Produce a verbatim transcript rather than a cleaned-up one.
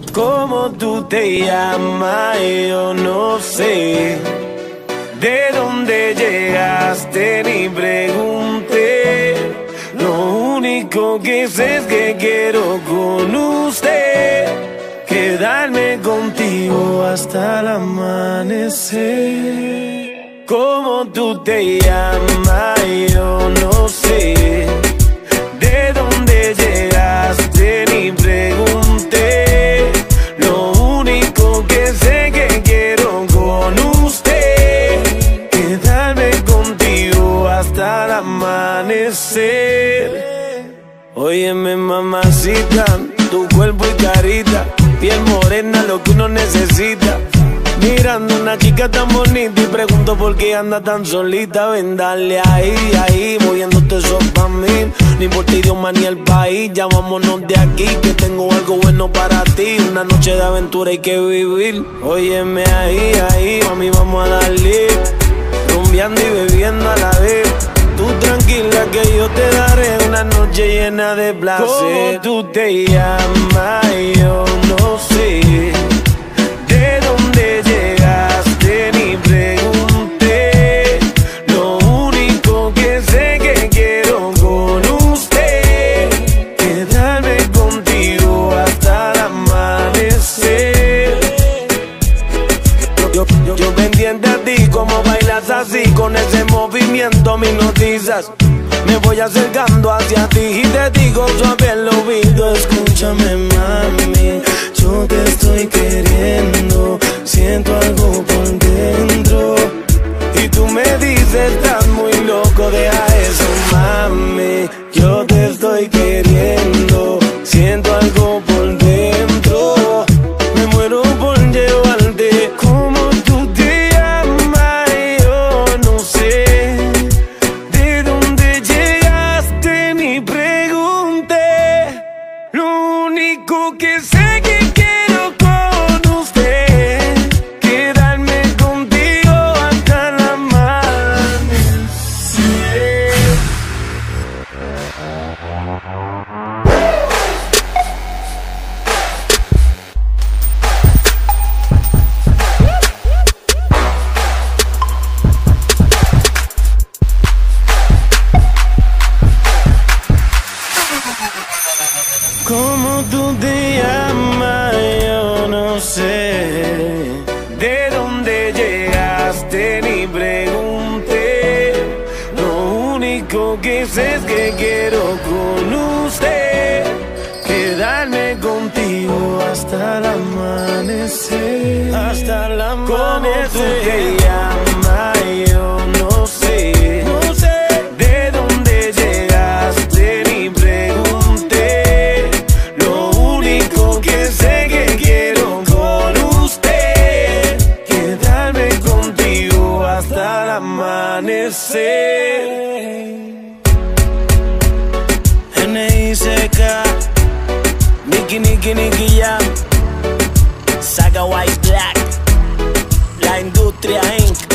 ¿Cómo tú te llamas? Yo no sé. ¿De dónde llegaste? Ni pregunté. Lo único que sé es que quiero con usted quedarme contigo hasta el amanecer. ¿Cómo tú te llamas? Yo no sé. ¿De dónde llegaste? Ni pregunté. Lo único que sé que quiero con usted quedarme contigo hasta el amanecer. Óyeme, mamacita, tu cuerpo y carita, piel morena, lo que uno necesita. Mirando una chica tan bonita y pregunto por qué anda tan solita. Ven, dale ahí, ahí, moviéndote eso pa' mí. No importa idioma ni el país, ya vámonos de aquí, que tengo algo bueno para ti. Una noche de aventura hay que vivir. Óyeme ahí, ahí, mami, vamos a darle. Rumbeando y bebiendo a la vez. Tú tranquila que yo te daré una noche llena de placer. ¿Cómo tú te llamas? Yo no sé. ¿De dónde llegaste? Ni pregunté. Lo único que sé que quiero con usted quedarme contigo hasta el amanecer. Yo, yo, yo pendiente a ti, como bailas así, con ese movimiento me hipnotizas. Me voy acercando hacia ti y te digo suave al oído: escúchame, mami, yo te estoy queriendo, siento algo por dentro. Y tú me dices, estás muy loco, deja eso, mami. Yo te estoy queriendo, siento algo por dentro. Me muero por llevarte. ¿Cómo tú te llamas? Yo no sé. ¿De dónde llegaste? Ni pregunté. Lo único que sé que quiero con usted quedarme contigo hasta el amanecer. ¿Cómo tú te llamas? Yo no sé. ¿De dónde llegaste? Ni pregunté. Lo único que sé es que quiero con usted quedarme contigo hasta el amanecer. Hasta el amanecer. ¿Cómo tú te llamas? Yo no sé. No sé. ¿De dónde llegaste? Ni pregunté. Lo único que sé que quiero con usted quedarme contigo hasta el amanecer. N I C K, Nicky, Nicky, Nicky Jam, Saga White Black, La Industria incorporated.